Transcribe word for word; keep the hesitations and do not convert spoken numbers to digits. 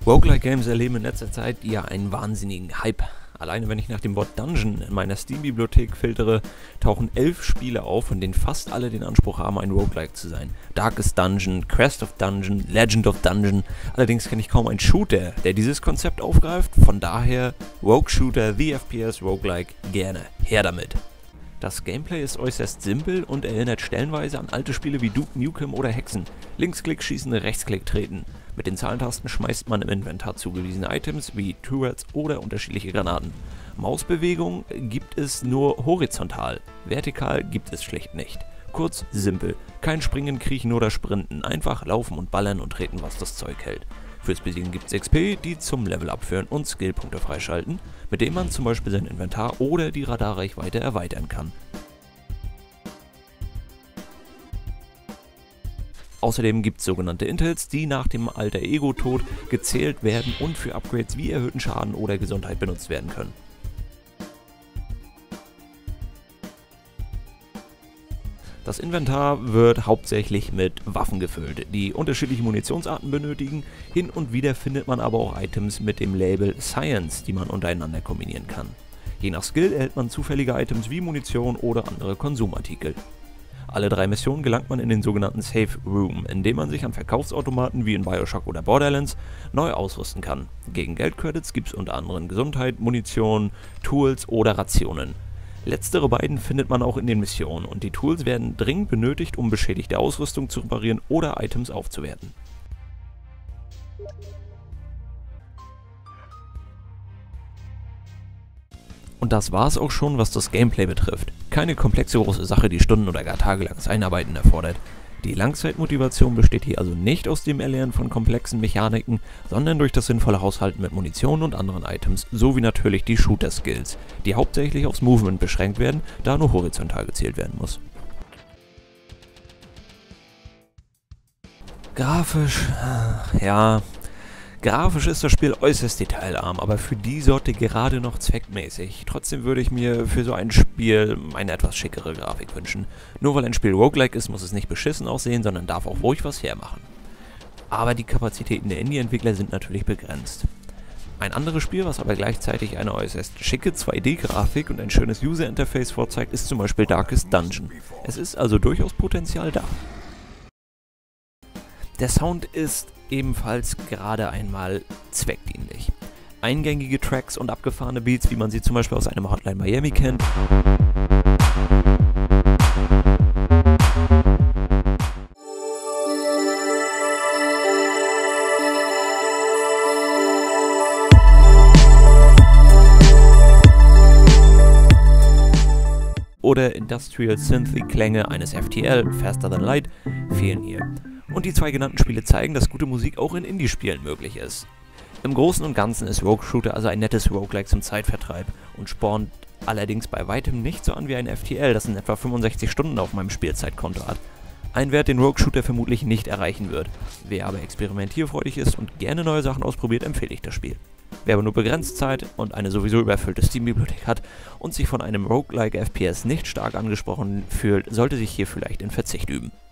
Roguelike Games erleben in letzter Zeit ja einen wahnsinnigen Hype. Alleine wenn ich nach dem Wort Dungeon in meiner Steam-Bibliothek filtere, tauchen elf Spiele auf, von denen fast alle den Anspruch haben, ein Roguelike zu sein. Darkest Dungeon, Crest of Dungeon, Legend of Dungeon. Allerdings kenne ich kaum einen Shooter, der dieses Konzept aufgreift. Von daher Rogue Shooter, The F P S Roguelike, gerne. Her damit. Das Gameplay ist äußerst simpel und erinnert stellenweise an alte Spiele wie Duke Nukem oder Hexen. Linksklick schießen, Rechtsklick treten. Mit den Zahlentasten schmeißt man im Inventar zugewiesene Items wie Turrets oder unterschiedliche Granaten. Mausbewegung gibt es nur horizontal, vertikal gibt es schlicht nicht. Kurz, simpel. Kein Springen, Kriechen oder Sprinten, einfach laufen und ballern und treten, was das Zeug hält. Fürs Besiegen gibt es X P, die zum Level-Up führen und Skillpunkte freischalten, mit denen man zum Beispiel sein Inventar oder die Radarreichweite erweitern kann. Außerdem gibt es sogenannte Intels, die nach dem Alter Ego-Tod gezählt werden und für Upgrades wie erhöhten Schaden oder Gesundheit benutzt werden können. Das Inventar wird hauptsächlich mit Waffen gefüllt, die unterschiedliche Munitionsarten benötigen. Hin und wieder findet man aber auch Items mit dem Label Science, die man untereinander kombinieren kann. Je nach Skill erhält man zufällige Items wie Munition oder andere Konsumartikel. Alle drei Missionen gelangt man in den sogenannten Safe Room, in dem man sich an Verkaufsautomaten wie in Bioshock oder Borderlands neu ausrüsten kann. Gegen Geldcredits gibt es unter anderem Gesundheit, Munition, Tools oder Rationen. Letztere beiden findet man auch in den Missionen und die Tools werden dringend benötigt, um beschädigte Ausrüstung zu reparieren oder Items aufzuwerten. Und das war's auch schon, was das Gameplay betrifft. Keine komplexe große Sache, die Stunden oder gar tagelanges Einarbeiten erfordert. Die Langzeitmotivation besteht hier also nicht aus dem Erlernen von komplexen Mechaniken, sondern durch das sinnvolle Haushalten mit Munition und anderen Items, sowie natürlich die Shooter-Skills, die hauptsächlich aufs Movement beschränkt werden, da nur horizontal gezielt werden muss. Grafisch, ja... Grafisch ist das Spiel äußerst detailarm, aber für die Sorte gerade noch zweckmäßig. Trotzdem würde ich mir für so ein Spiel eine etwas schickere Grafik wünschen. Nur weil ein Spiel Roguelike ist, muss es nicht beschissen aussehen, sondern darf auch ruhig was hermachen. Aber die Kapazitäten der Indie-Entwickler sind natürlich begrenzt. Ein anderes Spiel, was aber gleichzeitig eine äußerst schicke zwei D Grafik und ein schönes User-Interface vorzeigt, ist zum Beispiel Darkest Dungeon. Es ist also durchaus Potenzial da. Der Sound ist ebenfalls gerade einmal zweckdienlich. Eingängige Tracks und abgefahrene Beats, wie man sie zum Beispiel aus einem Hotline Miami kennt. Oder Industrial Synthy-Klänge eines F T L, Faster Than Light, fehlen hier. Und die zwei genannten Spiele zeigen, dass gute Musik auch in Indie-Spielen möglich ist. Im Großen und Ganzen ist Rogue Shooter also ein nettes Roguelike zum Zeitvertreib und spornt allerdings bei weitem nicht so an wie ein F T L, das in etwa fünfundsechzig Stunden auf meinem Spielzeitkonto hat. Ein Wert, den Rogue Shooter vermutlich nicht erreichen wird. Wer aber experimentierfreudig ist und gerne neue Sachen ausprobiert, empfehle ich das Spiel. Wer aber nur begrenzt Zeit und eine sowieso überfüllte Steam-Bibliothek hat und sich von einem Roguelike F P S nicht stark angesprochen fühlt, sollte sich hier vielleicht in Verzicht üben.